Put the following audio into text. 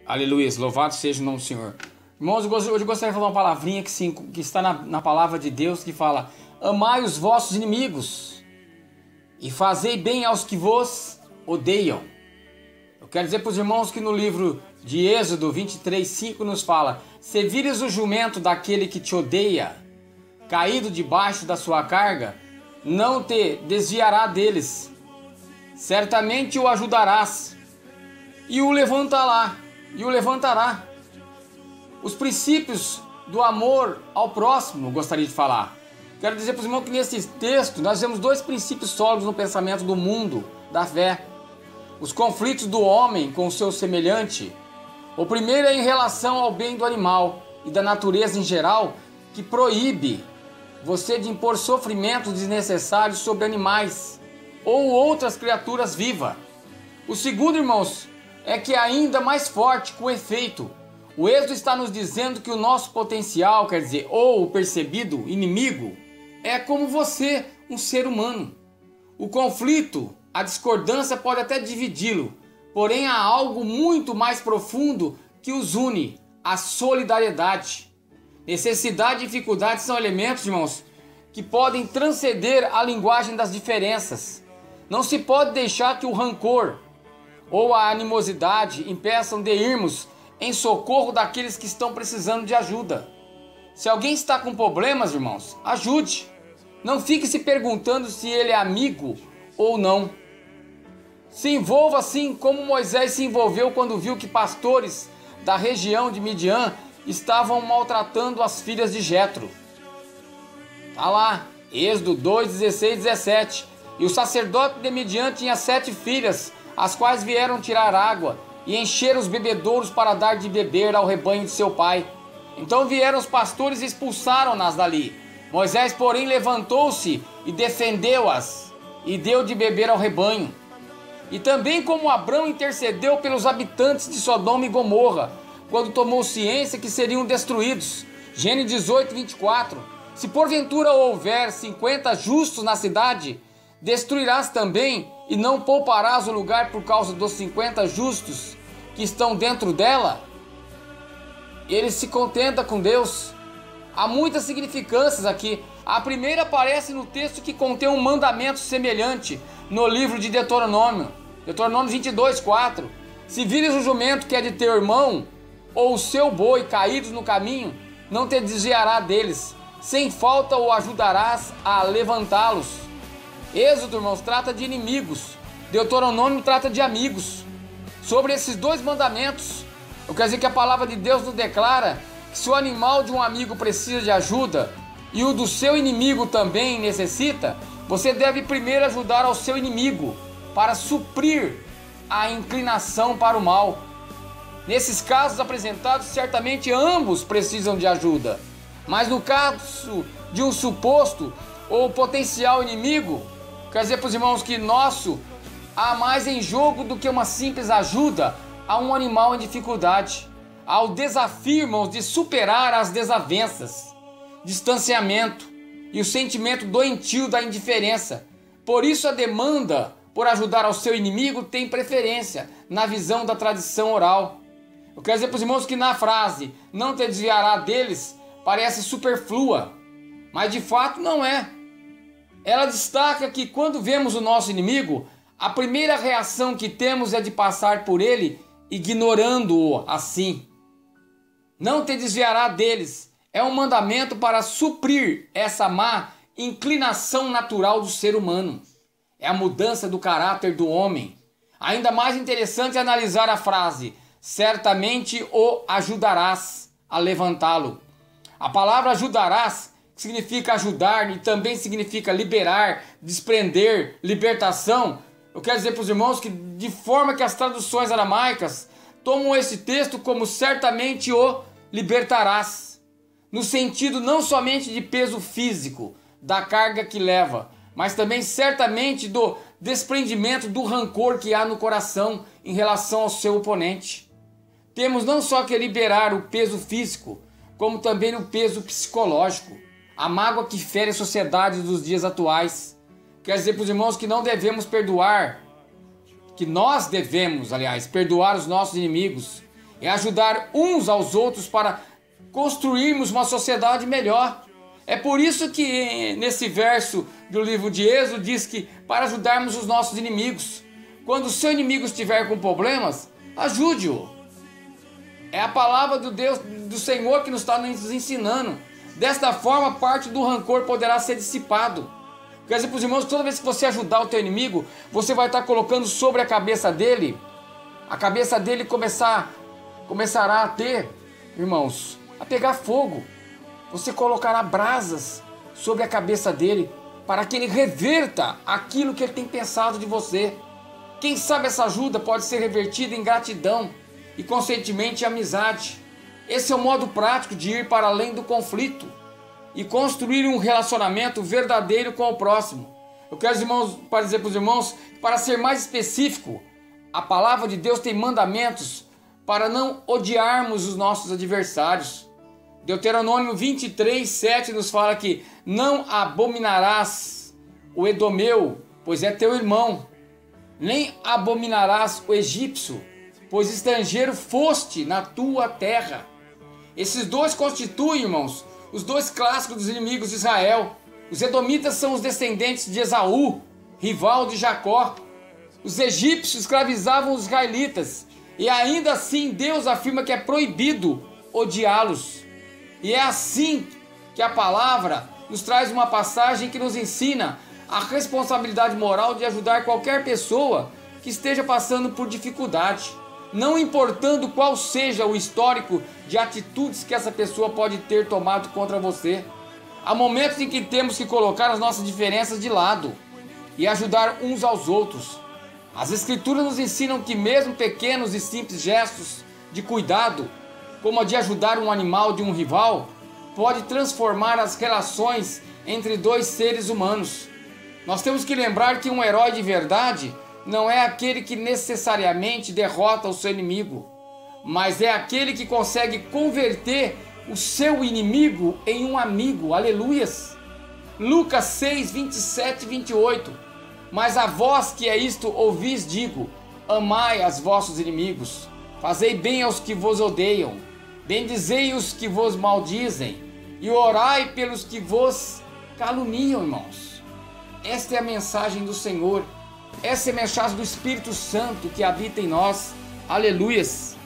Aleluia, louvado seja o nome do Senhor. Irmãos, hoje eu gostaria de falar uma palavrinha que está na palavra de Deus, que fala: amai os vossos inimigos e fazei bem aos que vos odeiam. Eu quero dizer para os irmãos que no livro de Êxodo 23:5 nos fala: se vires o jumento daquele que te odeia, caído debaixo da sua carga, não te desviará deles, certamente o ajudarás e o levantará. Os princípios do amor ao próximo, gostaria de falar. Quero dizer para os irmãos que nesse texto nós vemos dois princípios sólidos no pensamento do mundo, da fé. Os conflitos do homem com o seu semelhante. O primeiro é em relação ao bem do animal e da natureza em geral, que proíbe você de impor sofrimentos desnecessários sobre animais ou outras criaturas vivas. O segundo, irmãos, é que é ainda mais forte, com efeito. O Êxodo está nos dizendo que o nosso potencial, quer dizer, ou o percebido inimigo, é como você, um ser humano. O conflito, a discordância pode até dividi-lo, porém há algo muito mais profundo que os une: a solidariedade. Necessidade e dificuldade são elementos, irmãos, que podem transcender a linguagem das diferenças. Não se pode deixar que o rancor ou a animosidade impeçam de irmos em socorro daqueles que estão precisando de ajuda. Se alguém está com problemas, irmãos, ajude. Não fique se perguntando se ele é amigo ou não. Se envolva assim como Moisés se envolveu quando viu que pastores da região de Midian estavam maltratando as filhas de Jetro. Está lá, Êxodo 2, 16, 17. E o sacerdote de Midian tinha 7 filhas, as quais vieram tirar água e encher os bebedouros para dar de beber ao rebanho de seu pai. Então vieram os pastores e expulsaram-nas dali. Moisés, porém, levantou-se e defendeu-as e deu de beber ao rebanho. E também como Abrão intercedeu pelos habitantes de Sodoma e Gomorra, quando tomou ciência que seriam destruídos. Gênesis 18, 24. Se porventura houver 50 justos na cidade, destruirás também e não pouparás o lugar por causa dos 50 justos que estão dentro dela? Ele se contenta com Deus. Há muitas significâncias aqui. A primeira aparece no texto que contém um mandamento semelhante no livro de Deuteronômio. Deuteronômio 22, 4. Se vires o jumento que é de teu irmão, ou o seu boi caídos no caminho, não te desviará deles. Sem falta o ajudarás a levantá-los. Êxodo, irmãos, trata de inimigos. Deuteronômio trata de amigos. Sobre esses dois mandamentos, eu quero dizer que a palavra de Deus nos declara que se o animal de um amigo precisa de ajuda e o do seu inimigo também necessita, você deve primeiro ajudar ao seu inimigo para suprir a inclinação para o mal. Nesses casos apresentados, certamente ambos precisam de ajuda. Mas no caso de um suposto ou potencial inimigo, quer dizer para os irmãos que há mais em jogo do que uma simples ajuda a um animal em dificuldade. Há o desafio, irmãos, de superar as desavenças, distanciamento e o sentimento doentio da indiferença. Por isso a demanda por ajudar ao seu inimigo tem preferência na visão da tradição oral. Eu quero dizer para os irmãos que na frase "não te desviará deles" parece superflua, mas de fato não é. Ela destaca que quando vemos o nosso inimigo, a primeira reação que temos é de passar por ele, ignorando-o assim. Não te desviará deles é um mandamento para suprir essa má inclinação natural do ser humano. É a mudança do caráter do homem. Ainda mais interessante é analisar a frase "certamente o ajudarás a levantá-lo". A palavra ajudarás significa ajudar e também significa liberar, desprender, libertação. Eu quero dizer para os irmãos que, de forma que as traduções aramaicas tomam esse texto como "certamente o libertarás", no sentido não somente de peso físico, da carga que leva, mas também certamente do desprendimento do rancor que há no coração em relação ao seu oponente. Temos não só que liberar o peso físico, como também o peso psicológico, a mágoa que fere a sociedade dos dias atuais. Quer dizer para os irmãos que não devemos perdoar, que nós devemos, aliás, perdoar os nossos inimigos é ajudar uns aos outros para construirmos uma sociedade melhor. É por isso que nesse verso do livro de Êxodo diz que para ajudarmos os nossos inimigos, quando o seu inimigo estiver com problemas, ajude-o. É a palavra do Deus, do Senhor, que nos está nos ensinando. Desta forma, parte do rancor poderá ser dissipado. Quer dizer para os irmãos, toda vez que você ajudar o teu inimigo, você vai estar colocando sobre a cabeça dele começará a ter, irmãos, a pegar fogo. Você colocará brasas sobre a cabeça dele para que ele reverta aquilo que ele tem pensado de você. Quem sabe essa ajuda pode ser revertida em gratidão e, consequentemente, amizade. Esse é o modo prático de ir para além do conflito e construir um relacionamento verdadeiro com o próximo. Eu quero, dizer para os irmãos, para ser mais específico, a palavra de Deus tem mandamentos para não odiarmos os nossos adversários. Deuteronômio 23:7 nos fala que não abominarás o edomeu, pois é teu irmão, nem abominarás o egípcio, pois estrangeiro foste na tua terra. Esses dois constituem, irmãos, os dois clássicos dos inimigos de Israel. Os edomitas são os descendentes de Esaú, rival de Jacó. Os egípcios escravizavam os israelitas, e ainda assim Deus afirma que é proibido odiá-los. E é assim que a palavra nos traz uma passagem que nos ensina a responsabilidade moral de ajudar qualquer pessoa que esteja passando por dificuldade, não importando qual seja o histórico de atitudes que essa pessoa pode ter tomado contra você. Há momentos em que temos que colocar as nossas diferenças de lado e ajudar uns aos outros. As Escrituras nos ensinam que mesmo pequenos e simples gestos de cuidado, como a de ajudar um animal de um rival, pode transformar as relações entre dois seres humanos. Nós temos que lembrar que um herói de verdade não é aquele que necessariamente derrota o seu inimigo, mas é aquele que consegue converter o seu inimigo em um amigo. Aleluias! Lucas 6, 27 e 28. Mas a vós que é isto ouvis, digo: amai as vossos inimigos, fazei bem aos que vos odeiam, bendizei os que vos maldizem, e orai pelos que vos caluniam, irmãos. Esta é a mensagem do Senhor. Essa é a mensagem do Espírito Santo que habita em nós. Aleluias!